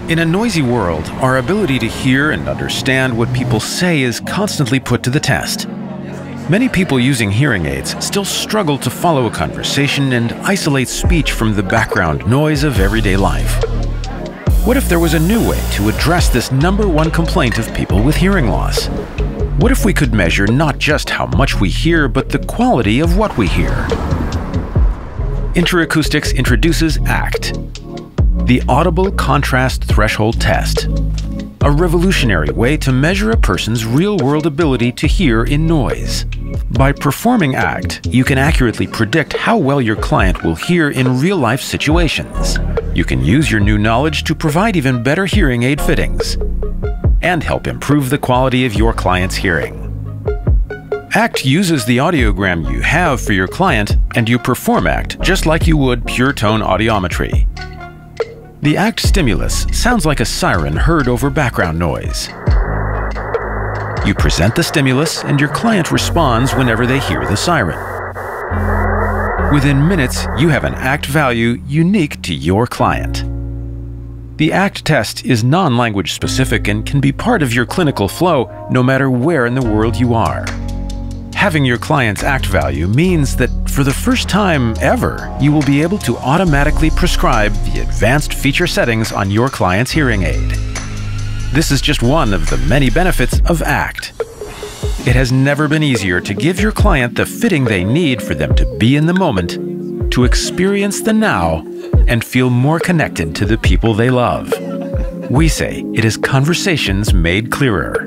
In a noisy world, our ability to hear and understand what people say is constantly put to the test. Many people using hearing aids still struggle to follow a conversation and isolate speech from the background noise of everyday life. What if there was a new way to address this #1 complaint of people with hearing loss? What if we could measure not just how much we hear, but the quality of what we hear? Interacoustics introduces ACT, the Audible Contrast Threshold test, a revolutionary way to measure a person's real-world ability to hear in noise. By performing ACT, you can accurately predict how well your client will hear in real-life situations. You can use your new knowledge to provide even better hearing aid fittings and help improve the quality of your client's hearing. ACT uses the audiogram you have for your client, and you perform ACT just like you would pure tone audiometry. The ACT stimulus sounds like a siren heard over background noise. You present the stimulus, and your client responds whenever they hear the siren. Within minutes, you have an ACT value unique to your client. The ACT test is non-language specific and can be part of your clinical flow no matter where in the world you are. Having your client's ACT value means that for the first time ever, you will be able to automatically prescribe the advanced feature settings on your client's hearing aid. This is just one of the many benefits of ACT. It has never been easier to give your client the fitting they need for them to be in the moment, to experience the now, and feel more connected to the people they love. We say it is conversations made clearer.